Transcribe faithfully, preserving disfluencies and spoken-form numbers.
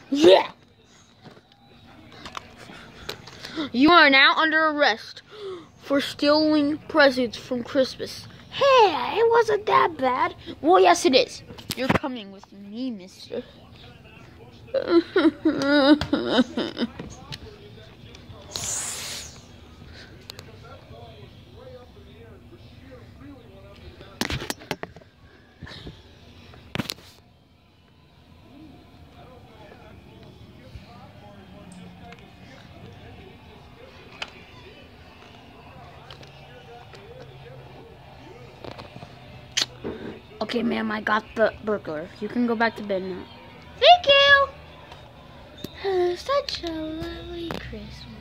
Yeah. You are now under arrest for stealing presents from Christmas. Hey, it wasn't that bad. Well, yes, it is. You're coming with me, mister. Okay, ma'am, I got the burglar. You can go back to bed now. Thank you! Such a lovely Christmas.